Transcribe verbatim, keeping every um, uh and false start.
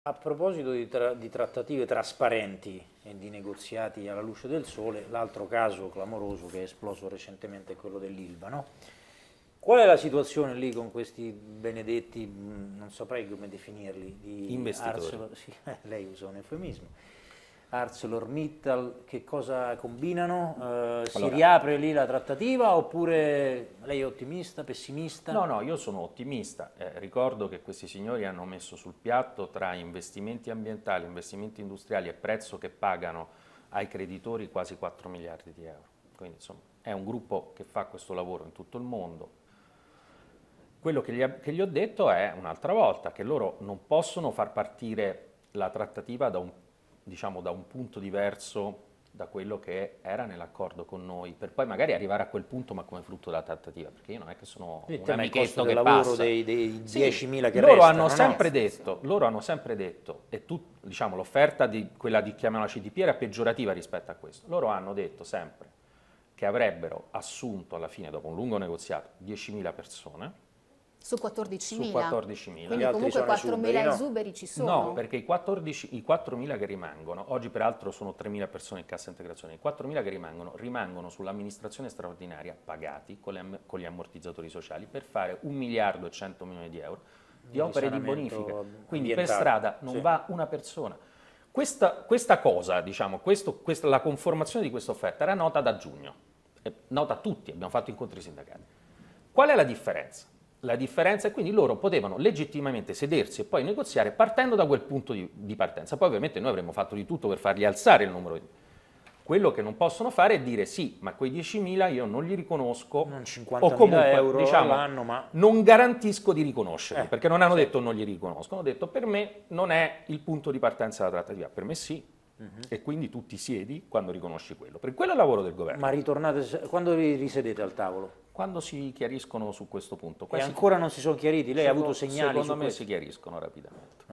A proposito di, tra- di trattative trasparenti e di negoziati alla luce del sole, l'altro caso clamoroso che è esploso recentemente è quello dell'Ilva, no? Qual è la situazione lì con questi benedetti, mh, non saprei come definirli, di Investitori. Arcelor, sì, lei usa un eufemismo, ArcelorMittal, che cosa combinano? Eh, si Allora, riapre lì la trattativa oppure lei è ottimista, pessimista? no, no, io sono ottimista. Eh, ricordo che questi signori hanno messo sul piatto tra investimenti ambientali, investimenti industriali e prezzo che pagano ai creditori quasi quattro miliardi di euro. Quindi insomma è un gruppo che fa questo lavoro in tutto il mondo. Quello che gli, ha- che gli ho detto è un'altra volta che loro non possono far partire la trattativa da un, diciamo, da un punto diverso da quello che era nell'accordo con noi, per poi magari arrivare a quel punto ma come frutto della trattativa, perché io non è che sono Il un tema è il costo amichetto del che lavoro passa. dei, dei Sì, diecimila che loro restano, hanno no? sempre detto, loro hanno sempre detto, e tu, diciamo, l'offerta di quella di chiamiamola C D P era peggiorativa rispetto a questo, loro hanno detto sempre che avrebbero assunto alla fine, dopo un lungo negoziato, diecimila persone, Su su quattordicimila. quattordicimila. Quindi Gli altri comunque sono quattromila esuberi, no? esuberi ci sono. No, perché i, quattordici, i quattromila che rimangono, oggi peraltro sono tremila persone in cassa integrazione, i quattromila che rimangono rimangono sull'amministrazione straordinaria pagati con, le, con gli ammortizzatori sociali per fare un miliardo e cento milioni di euro di Un opere di risanamento bonifica. Quindi per ambientale, strada non sì. va una persona. Questa, questa cosa, diciamo, questo, questa, la conformazione di questa offerta era nota da giugno, è nota a tutti, abbiamo fatto incontri sindacali. Qual è la differenza? La differenza è quindi loro potevano legittimamente sedersi e poi negoziare partendo da quel punto di, di partenza. Poi ovviamente noi avremmo fatto di tutto per fargli alzare il numero di... Quello che non possono fare è dire sì, ma quei diecimila io non li riconosco Non o cinquantamila comunque euro diciamo, all'anno, ma... non garantisco di riconoscerli, Eh, perché non hanno sì. detto non li riconosco, hanno detto per me non è il punto di partenza della trattativa, per me sì, e quindi tu ti siedi quando riconosci quello, perché quello è il lavoro del governo. Ma ritornate, quando vi risedete al tavolo? Quando si chiariscono su questo punto? E Questi- ancora non si sono chiariti? Lei ha avuto Secondo- segnali su Secondo me questo? si chiariscono rapidamente.